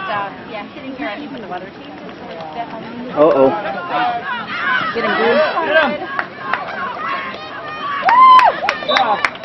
Yeah, sitting here, I think, with the weather team. Uh-oh. Getting good. Get him!